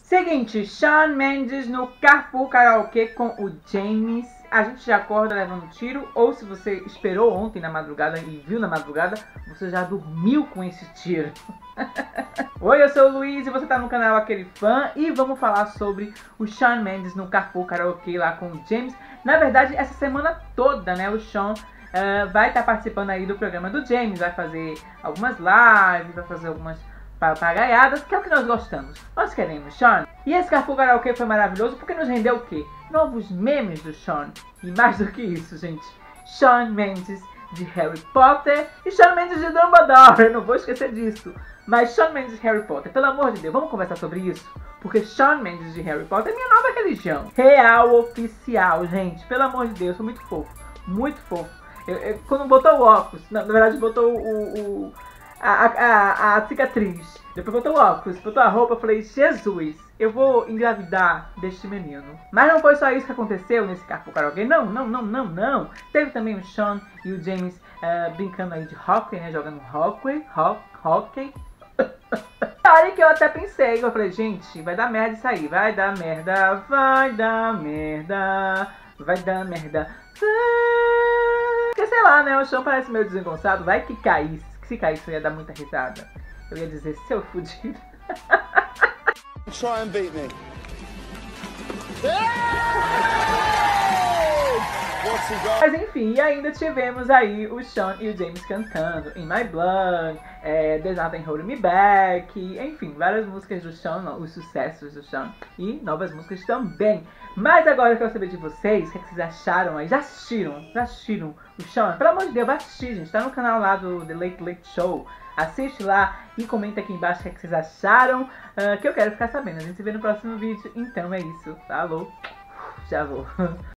Seguinte, Shawn Mendes no Carpool Karaokê com o James. A gente já acorda levando tiro, ou se você esperou ontem na madrugada e viu na madrugada, você já dormiu com esse tiro. Oi, eu sou o Luiz e você tá no canal Aquele Fã e vamos falar sobre o Shawn Mendes no Carpool Karaokê lá com o James. Na verdade, essa semana toda, né, o Shawn vai estar participando aí do programa do James, vai fazer algumas lives, vai fazer algumas papagaiadas, que é o que nós gostamos. Nós queremos Shawn. E esse Carpool Karaokê foi maravilhoso porque nos rendeu o quê? Novos memes do Shawn. E mais do que isso, gente, Shawn Mendes de Harry Potter e Shawn Mendes de Dumbledore. Eu não vou esquecer disso. Mas Shawn Mendes de Harry Potter, pelo amor de Deus, vamos conversar sobre isso? Porque Shawn Mendes de Harry Potter é minha nova religião. Real oficial, gente. Pelo amor de Deus, foi muito fofo. Muito fofo. Quando botou o óculos, na verdade botou a cicatriz, depois botou o óculos, botou a roupa, eu falei, Jesus, eu vou engravidar deste menino. Mas não foi só isso que aconteceu nesse Carpool Karaokê, não. Teve também o Shawn e o James brincando aí de hockey, né, jogando hockey. Olha que eu até pensei, eu falei, gente, vai dar merda isso aí, vai dar merda. Porque sei lá, né, o Shawn parece meio desengonçado, vai que caísse. Se caísse eu ia dar muita risada. Eu ia dizer, seu fudido. Try and beat me. Mas enfim, e ainda tivemos aí o Shawn e o James cantando In My Blood, There's Nothing Holding Me Back, enfim, várias músicas do Shawn, os sucessos do Shawn e novas músicas também. Mas agora eu quero saber de vocês, o que vocês acharam aí? Já assistiram o Shawn? Pelo amor de Deus, vai assistir, gente, tá no canal lá do The Late Late Show. Assiste lá e comenta aqui embaixo o que vocês acharam, que eu quero ficar sabendo. A gente se vê no próximo vídeo, então é isso, falou, já vou.